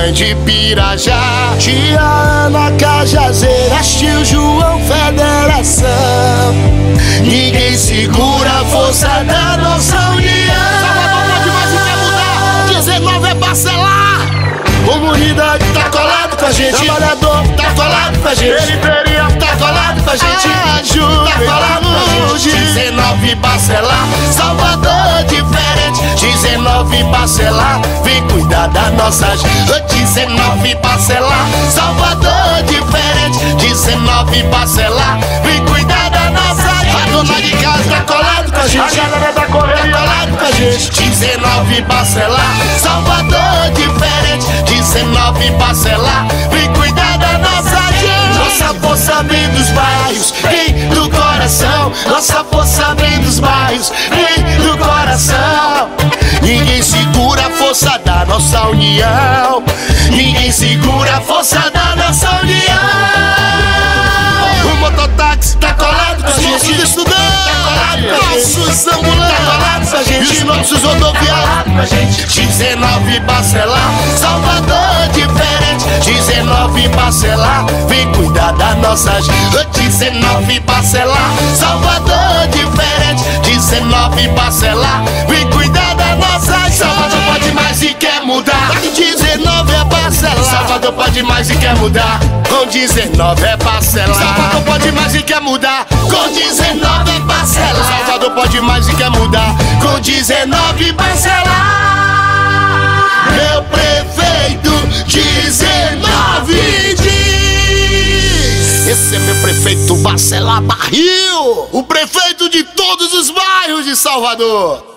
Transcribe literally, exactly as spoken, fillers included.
Grande Pirajá. Tia Ana Cajazeiras, tio João Federação. Ninguém segura a força da nossa união. Salvador pode mais e quer mudar. dezenove é parcelar. Comunidade tá colado com a gente. Trabalhador tá colado com a gente. periferia tá colado com a gente. Ajuda, tá colado com a gente. dezenove parcelar, Salvador diferente. dezenove parcelar, vem cuidar da nossa gente. dezenove parcelar, Salvador diferente. dezenove parcelar, vem cuidar da nossa gente. A dona de casa tá colado com a gente. A galera da correria tá colado com a gente. dezenove parcelar, Salvador diferente. dezenove parcelar, vem cuidar da nossa gente. Nossa força vem dos bairros, vem do coração. Nossa força vem dos bairros, vem do coração. Ninguém segura a força da nossa união. Ninguém segura a força da nossa união. O mototáxi tá colado com a gente. nossos estudantes, tá colado com a gente. nossos ambulantes, tá colado com a gente. e os nossos rodoviários. dezenove parcelar, Salvador diferente. dezenove parcelar, vem cuidar da nossa gente. dezenove parcelar, Salvador diferente. dezenove parcelar, vem cuidar da nossa gente. Salvador pode mais e quer mudar. dezenove é parcelar. Salvador pode mais e quer mudar. Com dezenove é parcelar. Salvador pode mais e quer mudar. Com dezenove é parcelar. Salvador pode mais e quer mudar. Com dezenove parcelar. Meu prefeito dezenove diz. Esse é meu prefeito Bacelar Barril, o prefeito de todos os bairros de Salvador.